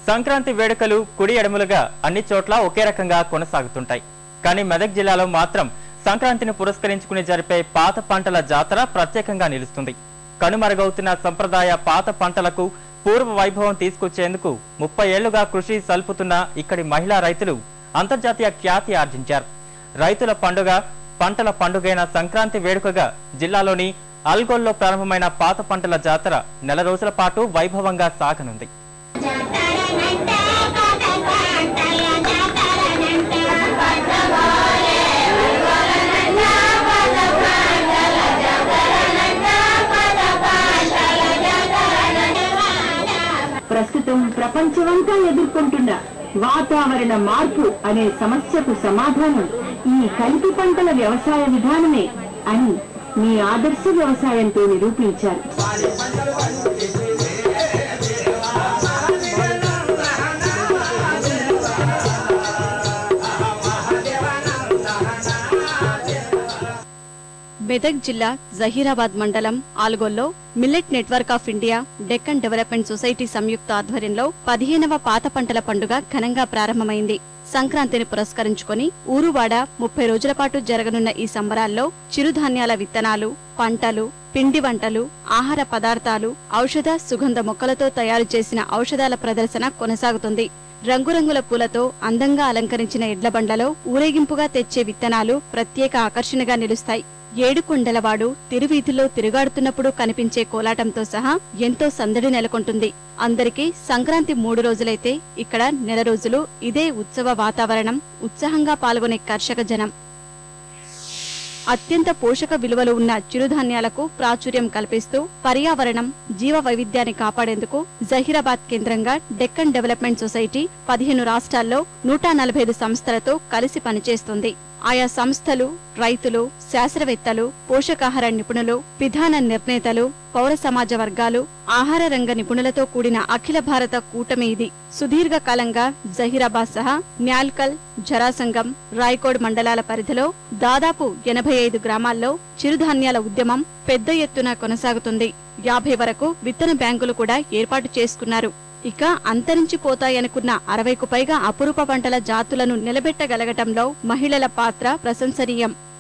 సంక్రాంతి వేడుకలు కుడి ఎడములుగా అన్ని చోట్ల ఒకే రకంగా కొనసాగుతుంటాయి. కానీ మెదక్ జిల్లాలో మాత్రం సంక్రాంతిని పురస్కరించుకుని జరిపే పాత పంటల జాతర ప్రత్యేకంగా నిలుస్తుంది. కనుమరుగవుతున్న సంప్రదాయ పాత పంటలకు పూర్వ వైభవం తీసుకొచ్చేందుకు 30 ఏళ్లుగా కృషి సల్పుతున్న ఇక్కడి మహిళా రైతులు అంతర్జాతీయ ఖ్యాతి ఆర్జించారు. రైతుల పండుగ పంటల పండుగైన సంక్రాంతి వేడుకగా జిల్లాలోని అల్గోల్లో ప్రారంభమైన పాత పంటల జాతర నెల రోజుల పాటు వైభవంగా సాగనుంది. ప్రస్తుతం ప్రపంచమంతా ఎదుర్కొంటున్న వాతావరణ మార్పు అనే సమస్యకు సమాధానం ఈ కలిపి పంటల వ్యవసాయ విధానమే అని మీ ఆదర్శ వ్యవసాయంతో నిరూపించారు. మెదక్ జిల్లా జహీరాబాద్ మండలం ఆల్గోల్లో millet network of India Deccan development society సంయుక్త ఆధ్వర్యంలో 15వ పాత పంటల పండుగ ఘనంగా ప్రారంభమైంది. సంక్రాంతిని పురస్కరించుకుని ఊరువాడ 30 రోజుల పాటు జరగనున్న ఈ సంబరాల్లో చిరుధాన్యాల విత్తనాలు, పంటలు, పిండి వంటలు, ఆహార పదార్థాలు, ఔషధ సుగంధ మొక్కలతో తయారు చేసిన ఔషధాల ప్రదర్శన కొనసాగుతుంది. రంగురంగుల పూలతో అందంగా అలంకరించిన ఎడ్లబండ్లలో ఊరేగింపుగా తెచ్చే విత్తనాలు ప్రత్యేక ఆకర్షణగా నిలుస్తాయి. ఏడుకొండలవాడు తిరువీధిలో తిరుగాడుతున్నప్పుడు కనిపించే కోలాటంతో సహా ఎంతో సందడి నెలకొంటుంది. అందరికీ సంక్రాంతి 3 రోజులైతే ఇక్కడ నెల రోజులు ఇదే ఉత్సవ వాతావరణం, ఉత్సాహంగా పాల్గొనే కర్షక జనం. అత్యంత పోషక విలువలు ఉన్న చిరుధాన్యాలకు ప్రాచుర్యం కల్పిస్తూ పర్యావరణం, జీవ వైవిధ్యాన్ని కాపాడేందుకు జహీరాబాద్ కేంద్రంగా డెక్కన్ డెవలప్మెంట్ సొసైటీ 15 రాష్ట్రాల్లో 145 సంస్థలతో కలిసి పనిచేస్తుంది. ఆయా సంస్థలు, రైతులు, శాస్త్రవేత్తలు, పోషకాహార నిపుణులు, విధాన నిర్ణేతలు, పౌర సమాజ వర్గాలు, ఆహార రంగ నిపుణులతో కూడిన అఖిల భారత కూటమి ఇది. సుదీర్ఘకాలంగా జహీరాబాద్ సహా న్యాల్కల్, జరాసంగం, రాయ్కోడ్ మండలాల పరిధిలో దాదాపు 85 గ్రామాల్లో చిరుధాన్యాల ఉద్యమం పెద్ద ఎత్తున కొనసాగుతుంది. 50 వరకు విత్తన బ్యాంకులు కూడా ఏర్పాటు చేసుకున్నారు. ఇక అంతరించిపోతాయనుకున్న 60కు పైగా అపురూప పంటల జాతులను నిలబెట్టగలగటంలో మహిళల పాత్ర ప్రశంసనీయం.